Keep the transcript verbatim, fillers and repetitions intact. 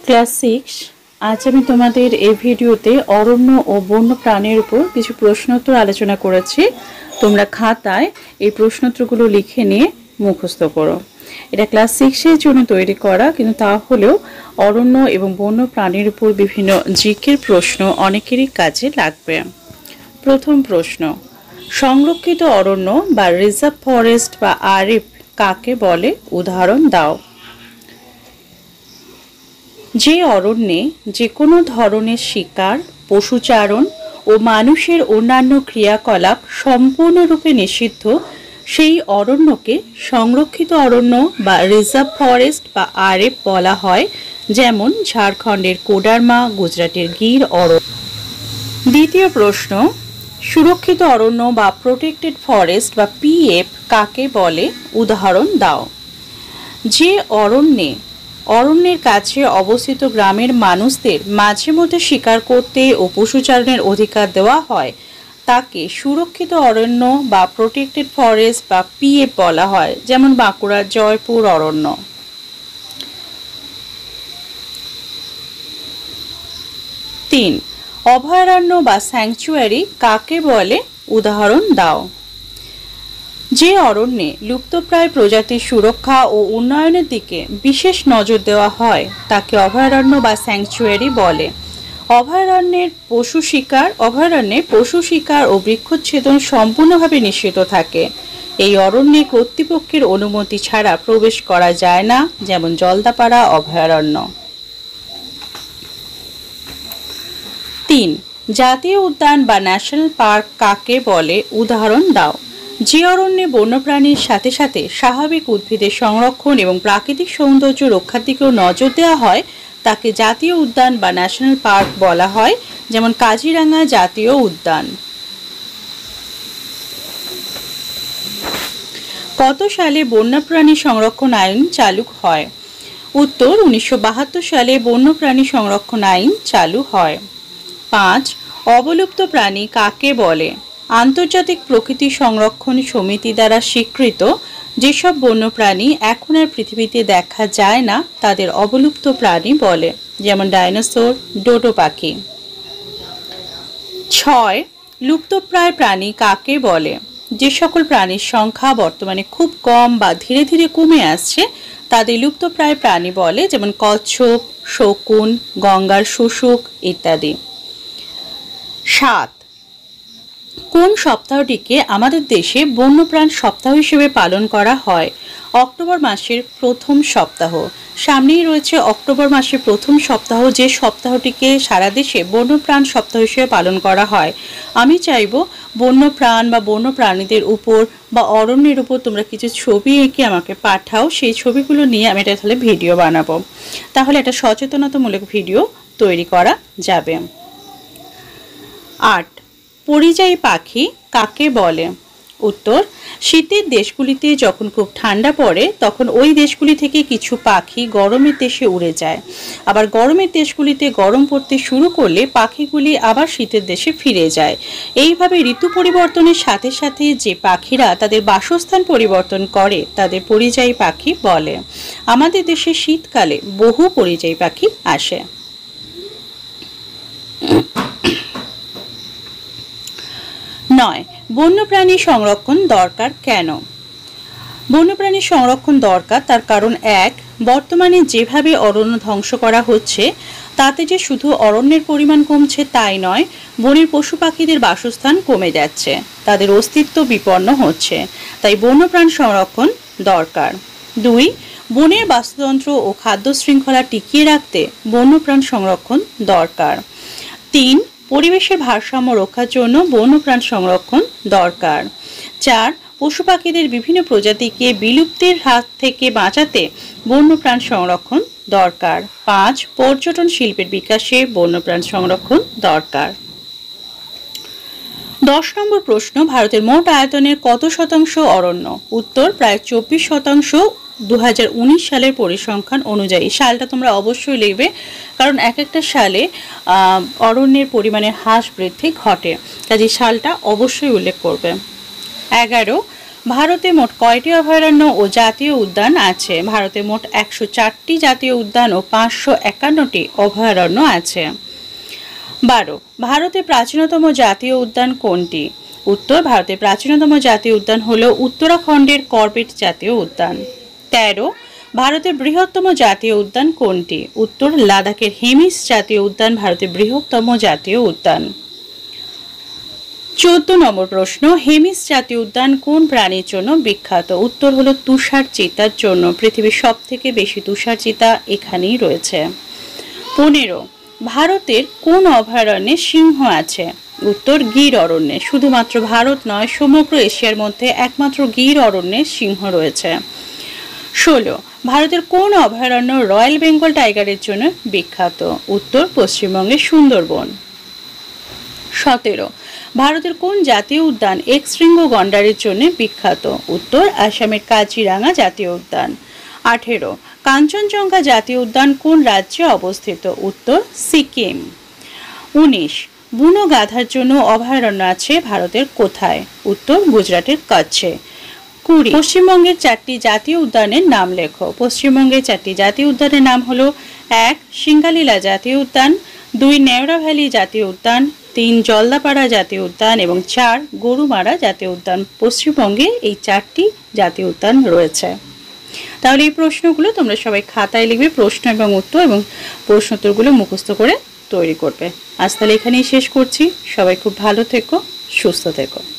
Class six. আজ আমি তোমাদের এই ভিডিওতে অরণ্য ও বন্য প্রাণীর উপর কিছু প্রশ্নোত্তর আলোচনা করেছি। তোমরা খাতায় এই প্রশ্নোত্তরগুলো লিখে নিয়ে মুখস্থ করো। এটা ক্লাস সিক্সের জন্য তৈরি করা, কিন্তু তাহলেও অরণ্য এবং বন্য প্রাণীর উপর বিভিন্ন জিকের প্রশ্ন অনেকেরই কাজে লাগবে। প্রথম প্রশ্ন, সংরক্ষিত অরণ্য বা রিজার্ভ ফরেস্ট বা আরএফ কাকে বলে? উদাহরণ দাও। যে অরণ্যে যে কোনো ধরনের শিকার, পশুচারণ ও মানুষের অন্যান্য ক্রিয়াকলাপ সম্পূর্ণরূপে নিষিদ্ধ, সেই অরণ্যকে সংরক্ষিত অরণ্য বা রিজার্ভ ফরেস্ট বা আরএফ বলা হয়। যেমন ঝাড়খণ্ডের কোডারমা, গুজরাটের গির অরণ্য। দ্বিতীয় প্রশ্ন, সুরক্ষিত অরণ্য বা প্রোটেক্টেড ফরেস্ট বা পিএফ কাকে বলে? উদাহরণ দাও। যে অরণ্যে অরণ্যের কাছে অবস্থিত গ্রামের মানুষদের মাঝে মধ্যে শিকার করতে ও পশুচারণের অধিকার দেওয়া হয় তাকে সুরক্ষিত অরণ্য বা প্রোটেক্টেড ফরেস্ট বা পিএফ বলা হয়। যেমন বাঁকুড়ার জয়পুর অরণ্য। তিন, অভয়ারণ্য বা স্যাংচুয়ারি কাকে বলে? উদাহরণ দাও। যে অরণ্যে লুপ্তপ্রায় প্রজাতির সুরক্ষা ও উন্নয়নের দিকে বিশেষ নজর দেওয়া হয় তাকে অভয়ারণ্য বা স্যাংচুয়ারি বলে। অভয়ারণ্যের পশু শিকার অভয়ারণ্যে পশু শিকার ও বৃক্ষচ্ছেদন সম্পূর্ণভাবে নিষিদ্ধ থাকে। এই অরণ্যে কর্তৃপক্ষের অনুমতি ছাড়া প্রবেশ করা যায় না, যেমন জলদাপাড়া অভয়ারণ্য। তিন, জাতীয় উদ্যান বা ন্যাশনাল পার্ক কাকে বলে? উদাহরণ দাও। যে অরণ্যে বন্যপ্রাণীর সাথে সাথে স্বাভাবিক উদ্ভিদের সংরক্ষণ এবং প্রাকৃতিক সৌন্দর্য রক্ষার দিকেও নজর দেওয়া হয় তাকে জাতীয় উদ্যান বা ন্যাশনাল পার্ক বলা হয়। যেমন কাজিরাঙ্গা জাতীয় উদ্যান। কত সালে বন্যপ্রাণী সংরক্ষণ আইন চালু হয়? উত্তর, উনিশশো বাহাত্তর সালে বন্যপ্রাণী সংরক্ষণ আইন চালু হয়। পাঁচ, অবলুপ্ত প্রাণী কাকে বলে? আন্তর্জাতিক প্রকৃতি সংরক্ষণ সমিতি দ্বারা স্বীকৃত যেসব বন্যপ্রাণী এখন আর পৃথিবীতে দেখা যায় না তাদের অবলুপ্ত প্রাণী বলে। যেমন ডাইনোসর, ডোডো পাখি। ছয়, লুপ্তপ্রায় প্রাণী কাকে বলে? যে সকল প্রাণীর সংখ্যা বর্তমানে খুব কম বা ধীরে ধীরে কমে আসছে তাদের লুপ্তপ্রায় প্রাণী বলে। যেমন কচ্ছপ, শকুন, গঙ্গার শুশুক ইত্যাদি। সাত, কোন সপ্তাহটিকে আমাদের দেশে বন্যপ্রাণ সপ্তাহ হিসেবে পালন করা হয়? অক্টোবর মাসের প্রথম সপ্তাহ। সামনেই রয়েছে অক্টোবর মাসের প্রথম সপ্তাহ, যে সপ্তাহটিকে সারা দেশে বন্যপ্রাণ সপ্তাহ হিসেবে পালন করা হয়। আমি চাইব বন্যপ্রাণ বা বন্য প্রাণীদের উপর বা অরণ্যের উপর তোমরা কিছু ছবি এঁকে আমাকে পাঠাও। সেই ছবিগুলো নিয়ে আমি এটা তাহলে ভিডিও বানাবো, তাহলে একটা সচেতনতামূলক ভিডিও তৈরি করা যাবে। আট, পরিযায়ী পাখি কাকে বলে? উত্তর, শীতের দেশগুলিতে যখন খুব ঠান্ডা পড়ে তখন ওই দেশগুলি থেকে কিছু পাখি গরমের দেশে উড়ে যায়। আবার গরমের দেশগুলিতে গরম পড়তে শুরু করলে পাখিগুলি আবার শীতের দেশে ফিরে যায়। এইভাবে ঋতু পরিবর্তনের সাথে সাথে যে পাখিরা তাদের বাসস্থান পরিবর্তন করে তাদের পরিযায়ী পাখি বলে। আমাদের দেশে শীতকালে বহু পরিযায়ী পাখি আসে। নয়, বন্যপ্রাণী সংরক্ষণ দরকার কেন? বন্যপ্রাণী সংরক্ষণ দরকার তার কারণ এক, বর্তমানে যেভাবে অরণ্য ধ্বংস করা হচ্ছে তাতে যে শুধু অরণ্যের পরিমাণ কমছে তাই নয়, বনের পশু পাখিদের বাসস্থান কমে যাচ্ছে, তাদের অস্তিত্ব বিপন্ন হচ্ছে। তাই বন্যপ্রাণ সংরক্ষণ দরকার। দুই, বনের বাস্তুতন্ত্র ও খাদ্য শৃঙ্খলা টিকিয়ে রাখতে বন্যপ্রাণ সংরক্ষণ দরকার। তিন, পরিবেশের ভারসাম্য রক্ষার জন্য বন্যপ্রাণ সংরক্ষণ দরকার। চার, পশু পাখিদের বিভিন্ন প্রজাতিকে বিলুপ্তির হাত থেকে বাঁচাতে বন্যপ্রাণ সংরক্ষণ দরকার। পাঁচ, পর্যটন শিল্পের বিকাশে বন্যপ্রাণ সংরক্ষণ দরকার। দশ নম্বর প্রশ্ন, ভারতের মোট আয়তনের কত শতাংশ অরণ্য? উত্তর, প্রায় চব্বিশ শতাংশ দু হাজার উনিশ সালের পরিসংখ্যান অনুযায়ী। সালটা তোমরা অবশ্যই লিখবে, কারণ এক একটা সালে অরণ্যের পরিমাণের হ্রাস বৃদ্ধি ঘটে, কাজে সালটা অবশ্যই উল্লেখ করবে। এগারো, ভারতে মোট কয়টি অভয়ারণ্য ও জাতীয় উদ্যান আছে? ভারতে মোট একশো চারটি জাতীয় উদ্যান ও পাঁচশো একান্নটি অভয়ারণ্য আছে। বারো, ভারতে প্রাচীনতম জাতীয় উদ্যান কোনটি? উত্তর, ভারতের প্রাচীনতম জাতীয় উদ্যান হল উত্তরাখণ্ডের করবেট জাতীয় উদ্যান। তেরো, ভারতের বৃহত্তম জাতীয় উদ্যান কোনটি? উত্তর, লাদাখের হেমিস জাতীয় উদ্যান ভারতের বৃহত্তম জাতীয় উদ্যান। চোদ্দ নম্বর প্রশ্ন, হেমিস জাতীয় উদ্যান কোন প্রাণীর জন্য বিখ্যাত? উত্তর হলো তুষার চিতার জন্য। পৃথিবীর সব থেকে বেশি তুষার চিতা এখানেই রয়েছে। পনেরো, ভারতের কোন অভয়ারণ্যে সিংহ আছে? উত্তর, গির অরণ্যে। শুধুমাত্র ভারত নয়, সমগ্র এশিয়ার মধ্যে একমাত্র গির অরণ্যে সিংহ রয়েছে। ষোলো, ভারতের কোন অভয়ারণ্য রয়্যাল বেঙ্গল টাইগারের জন্য বিখ্যাত? উত্তর, পশ্চিমবঙ্গের সুন্দরবন। সতেরো, ভারতের কোন জাতীয় উদ্যান এক শৃঙ্গ গন্ডারের জন্য বিখ্যাত? উত্তর, আসামের কাজিরাঙা জাতীয় উদ্যান। আঠেরো, কাঞ্চনজঙ্ঘা জাতীয় উদ্যান কোন রাজ্যে অবস্থিত? উত্তর, সিকিম। উনিশ, বুনো গাধার জন্য অভয়ারণ্য আছে ভারতের কোথায়? উত্তর, গুজরাটের কচ্ছে। কুড়ি, পশ্চিমবঙ্গের চারটি জাতীয় উদ্যানের নাম লেখো। পশ্চিমবঙ্গের চারটি জাতীয় উদ্যানের নাম হলো এক, সিঙ্গালীলা জাতীয় উদ্যান, দুই, নেওড়া ভ্যালি জাতীয় উদ্যান, তিন, জলদাপাড়া জাতীয় উদ্যান এবং চার, গরুমারা জাতীয় উদ্যান। পশ্চিমবঙ্গে এই চারটি জাতীয় উদ্যান রয়েছে। তাহলে এই প্রশ্নগুলো তোমরা সবাই খাতায় লিখবে, প্রশ্ন এবং উত্তর, এবং প্রশ্ন উত্তরগুলো মুখস্থ করে তৈরি করবে। আজ তাহলে এখানেই শেষ করছি। সবাই খুব ভালো থেকো, সুস্থ থেকো।